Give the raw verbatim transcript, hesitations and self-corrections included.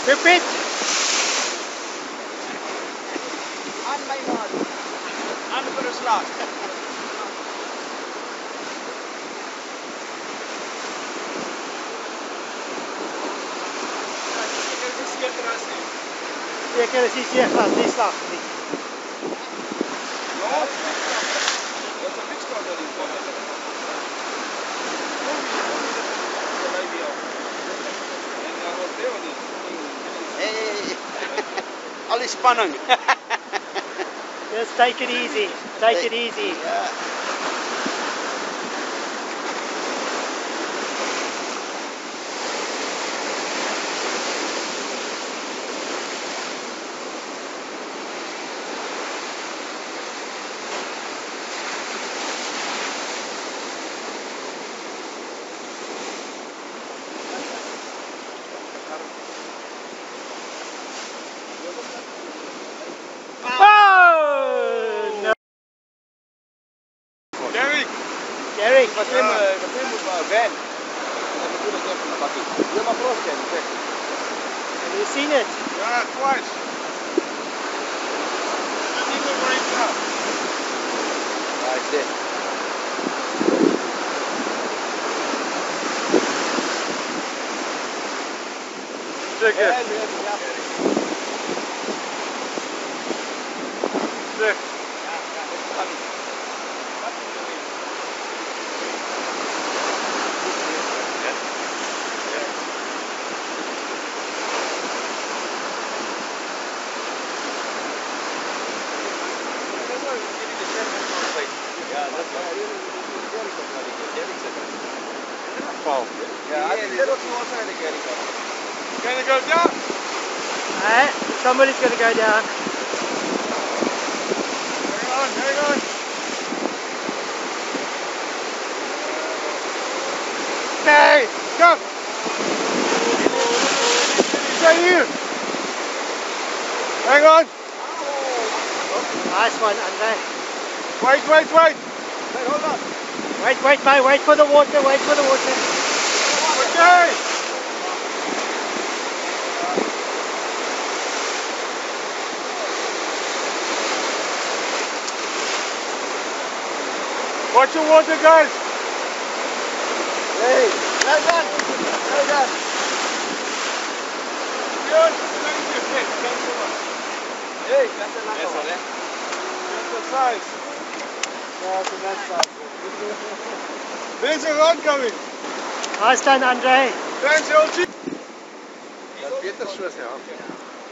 Repeat. Aan my mark. Aan voor de slag. Je kan het niet zeggen, die slag niet. Ja, dat is een fiets kan erin komen. Hey, alle spanning. Just take it easy. Take it easy. Ja. Eric, wat klim moet maar van. En dan doe ik even een bakje. Helemaal vlot kennen, zeg. have you seen it? Yeah, twice. I think we're right now. Right there. Check it. En weer ja. Check. Ja, ja, dat kan niet. Wat moet je doen? Ja, dat is Paul. ja, I think that was more than the carry car. Can you go down? Alright, somebody's gonna go down. Hang on, hang on. Nee, kom. Stay here. Hang on. Nice one, Andre. Wait, wait, wait. Hey, hold on. Wait, wait, mate. Wait for the water. Wait for the water. Okay. Watch your water, guys. Hey, well done. Well done. Good. Thank you. Hey, thanks so much. Hey, that's a nice one, eh? That's the size. That's a nice size. There's a rod coming. Nice done, Andre. Thanks, L G. Dat is beter zo, ja.